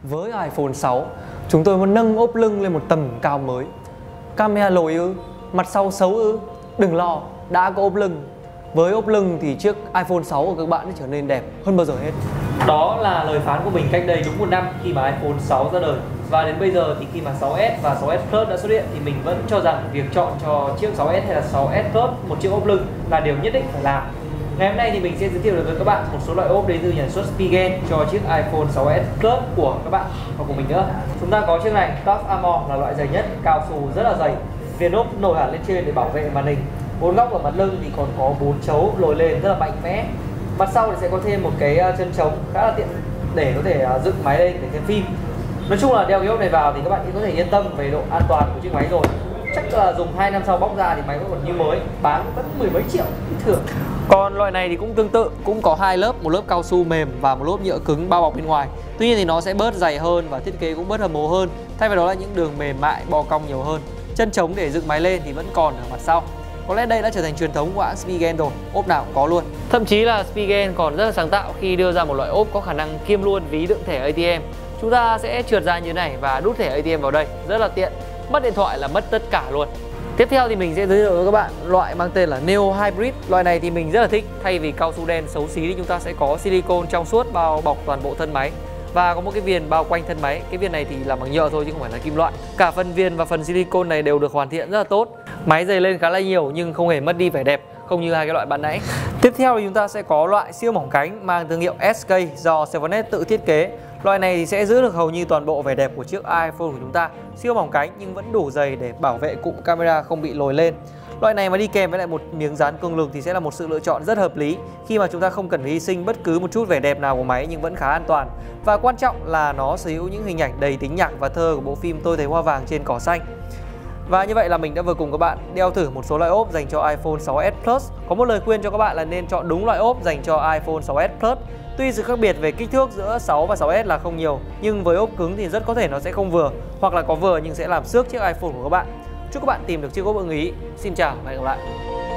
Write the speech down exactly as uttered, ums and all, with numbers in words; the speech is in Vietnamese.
Với iPhone sáu, chúng tôi muốn nâng ốp lưng lên một tầm cao mới. Camera lồi ư? Mặt sau xấu ư? Đừng lo, đã có ốp lưng. Với ốp lưng thì chiếc iPhone sáu của các bạn sẽ trở nên đẹp hơn bao giờ hết. Đó là lời phán của mình cách đây đúng một năm khi mà iPhone sáu ra đời. Và đến bây giờ thì khi mà sáu S và sáu S Plus đã xuất hiện thì mình vẫn cho rằng việc chọn cho chiếc sáu S hay là sáu S Plus một chiếc ốp lưng là điều nhất định phải làm. Ngày hôm nay thì mình sẽ giới thiệu với các bạn một số loại ốp đến từ nhà xuất Spigen cho chiếc iPhone sáu S Plus của các bạn và của mình nữa. Chúng ta có chiếc này, Tough Armor là loại dày nhất, cao su rất là dày. Viền ốp nổi hẳn lên trên để bảo vệ màn hình. Bốn góc ở mặt lưng thì còn có bốn chấu lồi lên rất là mạnh mẽ. Mặt sau thì sẽ có thêm một cái chân trống khá là tiện để có thể dựng máy lên để xem phim. Nói chung là đeo cái ốp này vào thì các bạn có thể yên tâm về độ an toàn của chiếc máy rồi. Chắc là dùng hai năm sau bóc ra thì máy vẫn còn như mới, bán vẫn mười mấy triệu bình thường. Còn loại này thì cũng tương tự, cũng có hai lớp, một lớp cao su mềm và một lớp nhựa cứng bao bọc bên ngoài. Tuy nhiên thì nó sẽ bớt dày hơn và thiết kế cũng bớt hầm mố hơn. Thay vào đó là những đường mềm mại, bo cong nhiều hơn. Chân trống để dựng máy lên thì vẫn còn ở mặt sau. Có lẽ đây đã trở thành truyền thống của hãng Spigen rồi, ốp nào cũng có luôn. Thậm chí là Spigen còn rất là sáng tạo khi đưa ra một loại ốp có khả năng kiêm luôn ví đựng thẻ a tê em. Chúng ta sẽ trượt ra như thế này và đút thẻ a tê em vào đây, rất là tiện. Mất điện thoại là mất tất cả luôn. Tiếp theo thì mình sẽ giới thiệu với các bạn loại mang tên là Neo Hybrid. Loại này thì mình rất là thích. Thay vì cao su đen xấu xí thì chúng ta sẽ có silicone trong suốt bao bọc toàn bộ thân máy. Và có một cái viền bao quanh thân máy. Cái viền này thì làm bằng nhựa thôi chứ không phải là kim loại. Cả phần viền và phần silicone này đều được hoàn thiện rất là tốt. Máy dày lên khá là nhiều nhưng không hề mất đi vẻ đẹp, không như hai cái loại ban nãy. Tiếp theo thì chúng ta sẽ có loại siêu mỏng cánh mang thương hiệu ét ca do Sevonet tự thiết kế. Loại này thì sẽ giữ được hầu như toàn bộ vẻ đẹp của chiếc iPhone của chúng ta. Siêu mỏng cánh nhưng vẫn đủ dày để bảo vệ cụm camera không bị lồi lên. Loại này mà đi kèm với lại một miếng dán cường lực thì sẽ là một sự lựa chọn rất hợp lý khi mà chúng ta không cần phải hy sinh bất cứ một chút vẻ đẹp nào của máy nhưng vẫn khá an toàn. Và quan trọng là nó sở hữu những hình ảnh đầy tính nhạc và thơ của bộ phim Tôi Thấy Hoa Vàng Trên Cỏ Xanh. Và như vậy là mình đã vừa cùng các bạn đeo thử một số loại ốp dành cho iPhone sáu S Plus. Có một lời khuyên cho các bạn là nên chọn đúng loại ốp dành cho iPhone sáu S Plus. Tuy sự khác biệt về kích thước giữa sáu và sáu S là không nhiều, nhưng với ốp cứng thì rất có thể nó sẽ không vừa, hoặc là có vừa nhưng sẽ làm xước chiếc iPhone của các bạn. Chúc các bạn tìm được chiếc ốp ưng ý. Xin chào và hẹn gặp lại.